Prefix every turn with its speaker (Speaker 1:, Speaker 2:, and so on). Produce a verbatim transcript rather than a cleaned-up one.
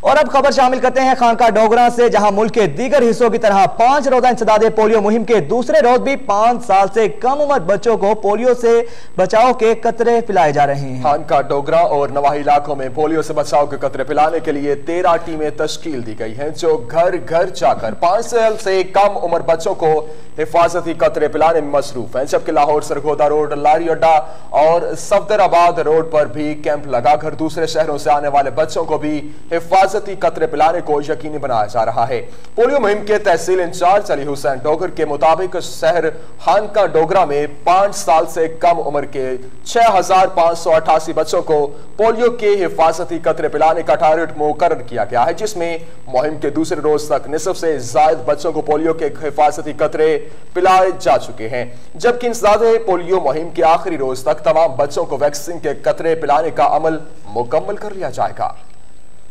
Speaker 1: और अब खबर शामिल करते हैं खानका डोगरा से, जहां मुल्क के दीगर हिस्सों की तरह पांच रोजा इंसदाद पोलियो मुहिम के दूसरे रोज भी पांच साल से कम उम्र बच्चों को पोलियो से बचाव के कतरे पिलाए जा रहे हैं।
Speaker 2: खानका डोगरा और नवाही इलाकों में पोलियो से बचाव के कतरे पिलाने के लिए तेरह टीमें तश्कील दी गई हैं, जो घर घर जाकर पांच साल से कम उम्र बच्चों को हिफाजती कतरे पिलाने में मसरूफ हैं। जबकि लाहौर सरगोदा रोड, लारी अड्डा और सफदराबाद रोड पर भी कैंप लगाकर दूसरे शहरों से आने वाले बच्चों को भी हिफाजती कतरे पिलाने को यकीनी बनाया जा रहा है। पोलियो मुहिम के तहसील इंचार्ज अली हुसैन डोगर के मुताबिक शहर खानका डोगरा में पांच साल से कम उम्र के छह हजार पांच सौ अठासी बच्चों को पोलियो के हिफाजती कतरे पिलाने का टारगेट मुकर्रर किया गया है, जिसमें मुहिम के दूसरे रोज तक निसफ से जायद बच्चों को पोलियो के हिफाजती कतरे पिलाए जा चुके हैं। जबकि इंसदाद पोलियो मुहिम के आखिरी रोज तक तमाम बच्चों को वैक्सीन के कतरे पिलाने का अमल मुकम्मल कर लिया जाएगा।